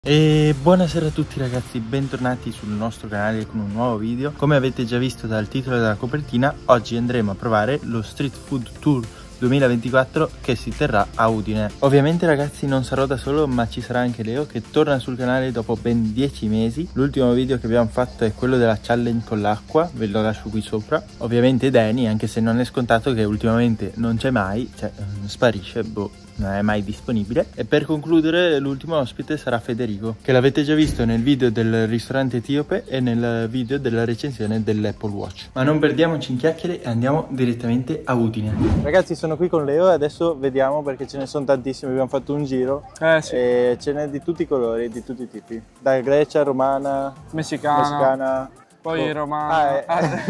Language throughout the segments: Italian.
E buonasera a tutti ragazzi, bentornati sul nostro canale con un nuovo video. Come avete già visto dal titolo della copertina, oggi andremo a provare lo Street Food Tour 2024 che si terrà a Udine. Ovviamente ragazzi non sarò da solo, ma ci sarà anche Leo che torna sul canale dopo ben 10 mesi. L'ultimo video che abbiamo fatto è quello della challenge con l'acqua, ve lo lascio qui sopra. Ovviamente Danny, anche se non è scontato che ultimamente non c'è mai, cioè sparisce, non è mai disponibile. E per concludere l'ultimo ospite sarà Federico, che l'avete già visto nel video del ristorante etiope e nel video della recensione dell'Apple Watch. Ma non perdiamoci in chiacchiere e andiamo direttamente a Udine. Ragazzi, sono qui con Leo e adesso vediamo, perché ce ne sono tantissimi, abbiamo fatto un giro sì. E ce n'è di tutti i colori, di tutti i tipi, da Grecia, romana, messicana, poi romana,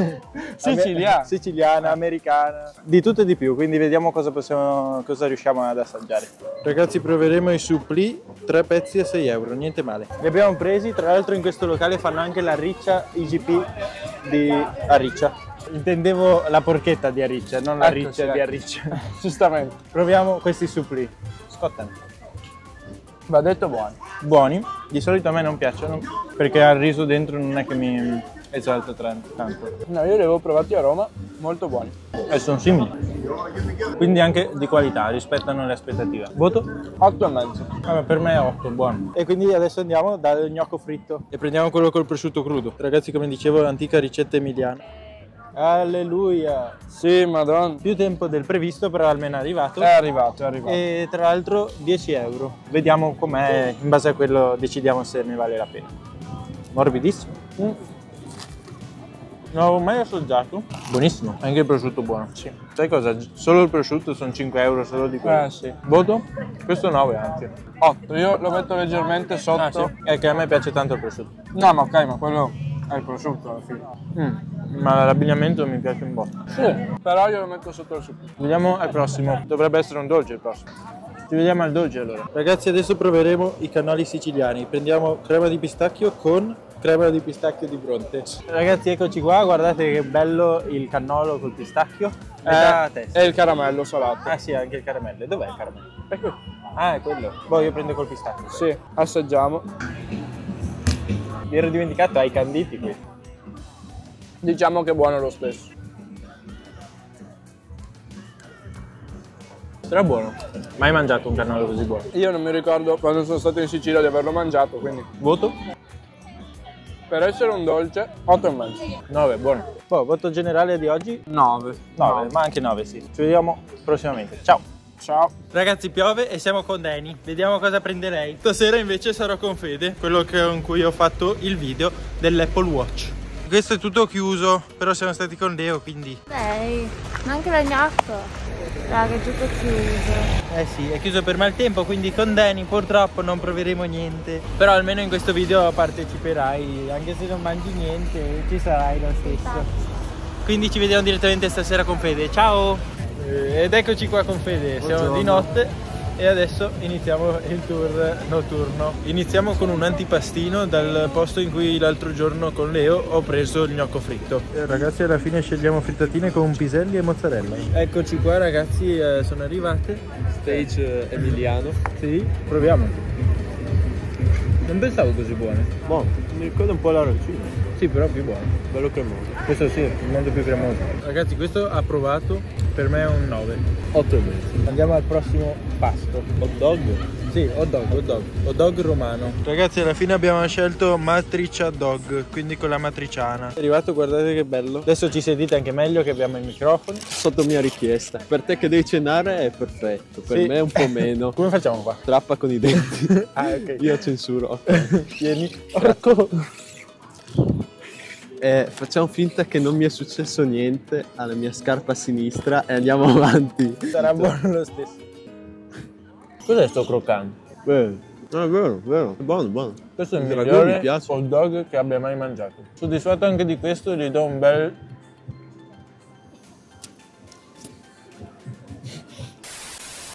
siciliana, americana, di tutto e di più, quindi vediamo cosa riusciamo ad assaggiare. Ragazzi, proveremo i supplì, 3 pezzi a 6 euro, niente male. Li abbiamo presi, tra l'altro in questo locale fanno anche la riccia IGP di Ariccia. Intendevo la porchetta di Ariccia, non la riccia di Ariccia. Giustamente. Proviamo questi supplì. Scottano. Va detto buoni. Buoni, di solito a me non piacciono perché al riso dentro non è che mi esalta tanto. No, io li avevo provati a Roma, molto buoni. E sono simili, quindi anche di qualità, rispettano le aspettative. Voto? 8,5. Vabbè, per me è 8, buono. E quindi adesso andiamo dal gnocco fritto e prendiamo quello col prosciutto crudo. Ragazzi, come dicevo, l'antica ricetta emiliana. Alleluia! Sì, madonna. Più tempo del previsto, però almeno è arrivato. È arrivato. E tra l'altro 10 euro. Vediamo com'è, in base a quello decidiamo se ne vale la pena. Morbidissimo. Non l'avevo mai assaggiato. Buonissimo. Anche il prosciutto buono. Sì. Sai cosa? Solo il prosciutto sono 5 euro solo di quello. Sì. Voto? Questo 9 anche. 8, io lo metto leggermente sotto. Ah, sì. È che a me piace tanto il prosciutto. No, ma ok, ma quello è il prosciutto alla fine. Ma l'abbigliamento mi piace un po'. Sì, però io lo metto sotto il supplì. Vediamo al prossimo. Dovrebbe essere un dolce il prossimo. Ci vediamo al dolce allora. Ragazzi, adesso proveremo i cannoli siciliani. Prendiamo crema di pistacchio con crema di pistacchio di Bronte. Ragazzi, eccoci qua, guardate che bello il cannolo col pistacchio. E il caramello salato. Ah sì, anche il caramello. Dov'è il caramello? È qui. Ah, è quello. Poi io prendo col pistacchio. Sì, assaggiamo. Mi ero dimenticato, hai i canditi qui. Diciamo che è buono lo stesso. Però buono. Mai mangiato un cannolo così buono. Io non mi ricordo quando sono stato in Sicilia di averlo mangiato, quindi Voto? per essere un dolce 8,5. 9, buono. Poi, voto generale di oggi? 9. 9, ma anche 9 sì. Ci vediamo prossimamente. Ciao. Ciao. Ragazzi, piove e siamo con Danny. Vediamo cosa prende lei. Stasera invece sarò con Fede, quello con cui ho fatto il video dell'Apple Watch. Questo è tutto chiuso, però siamo stati con Leo, quindi... Dai, ma anche la gnocco. Raga, è tutto chiuso. Eh sì, è chiuso per maltempo, quindi con Danny purtroppo non proveremo niente. Però almeno in questo video parteciperai, anche se non mangi niente, ci sarai lo stesso. Quindi ci vediamo direttamente stasera con Fede. Ciao! Ed eccoci qua con Fede, siamo di notte e adesso iniziamo il tour notturno. Iniziamo con un antipastino dal posto in cui l'altro giorno con Leo ho preso il gnocco fritto. Ragazzi, alla fine scegliamo frittatine con piselli e mozzarella. Eccoci qua ragazzi, sono arrivate. Stage emiliano. Sì, proviamo. Non pensavo così buone. Buono, mi ricorda un po' l'arancino. Sì, però più buono. Bello cremoso. Questo sì, molto più cremoso. Ragazzi, questo approvato, per me è un 9. 8,5. Andiamo al prossimo pasto. Hot dog? Sì, hot dog romano. Ragazzi, alla fine abbiamo scelto matriciana dog, quindi con la matriciana. È arrivato, guardate che bello. Adesso ci sentite anche meglio che abbiamo i microfoni. Sotto mia richiesta. Per te che devi cenare è perfetto, per me un po' meno. Come facciamo qua? Trappa con i denti. Ah, ok. Io censuro. Ok. Tieni. Porco. Facciamo finta che non mi è successo niente alla mia scarpa sinistra e andiamo avanti. Sarà buono lo stesso. Cos'è sto croccante? È vero, è buono. Questo è il Mi migliore piace. hot dog che abbia mai mangiato. Soddisfatto anche di questo, gli do un bel...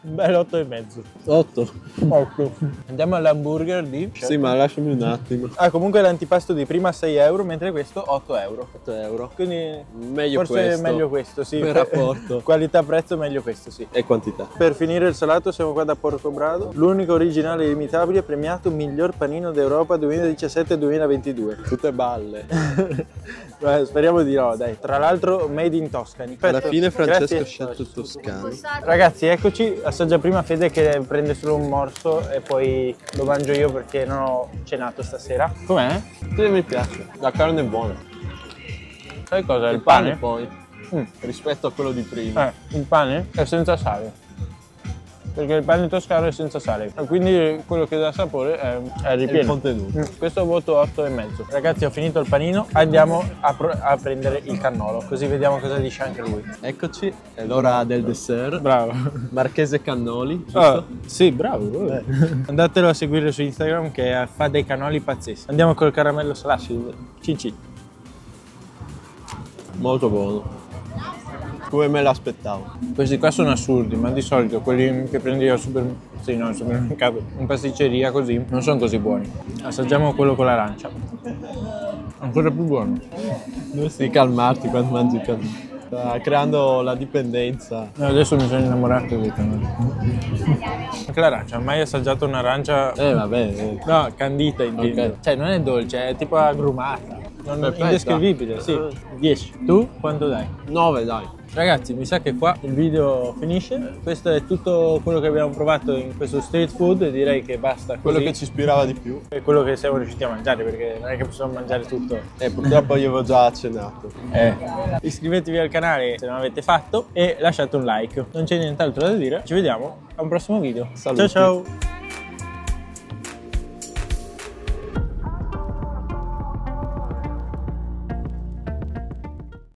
Un bel 8,5. 8. 8. Andiamo all'hamburger di... Sì, ma lasciami un attimo. Ah, comunque l'antipasto di prima 6 euro, mentre questo 8 euro. 8 euro. Quindi Meglio forse questo. è meglio questo, sì. Per rapporto. Qualità-prezzo meglio questo, sì. E quantità. Per finire il salato siamo qua da Portobrado, l'unico originale e illimitabile premiato miglior panino d'Europa 2017-2022. Tutte balle. Speriamo di no, dai. Tra l'altro made in Toscany. Alla fine Francesco Grazie. Sciatto Toscano. Ragazzi, eccoci, assaggia prima Fede che prende solo un morso e poi lo mangio io perché non ho cenato stasera. Com'è? Sì, mi piace. La carne è buona. Sai cosa? Il pane pane? poi. Rispetto a quello di prima. Il pane è senza sale. Perché il pane toscano è senza sale. E quindi quello che dà sapore è ripieno. Il contenuto. Questo voto 8,5. Ragazzi, ho finito il panino. Andiamo a prendere il cannolo. Così vediamo cosa dice anche lui. Eccoci, è l'ora del dessert. Bravo. Marchese Cannoli, giusto? Ah, sì, bravo. Andatelo a seguire su Instagram che fa dei cannoli pazzeschi. Andiamo col caramello salato. Cin cin. Molto buono. Come me l'aspettavo. Questi qua sono assurdi, ma di solito quelli che prendi al supermercato, in pasticceria così, non sono così buoni. Assaggiamo quello con l'arancia. Ancora più buono. Dovresti calmarti quando mangi cannoli. Sta creando la dipendenza. No, adesso mi sono innamorato dei cannoli. Anche l'arancia, mai assaggiato un'arancia? Vabbè. No, candita intendo. Ok. Cioè non è dolce, è tipo agrumata. Perfetta. Indescrivibile, sì. 10. Tu quanto dai? 9 dai. Ragazzi, mi sa che qua il video finisce. Questo è tutto quello che abbiamo provato in questo street food e direi che basta così. Quello che ci ispirava di più. È quello che siamo riusciti a mangiare, perché non è che possiamo mangiare tutto. Purtroppo io avevo già cenato. Iscrivetevi al canale se non l'avete fatto e lasciate un like. Non c'è nient'altro da dire. Ci vediamo a un prossimo video. Saluti. Ciao ciao!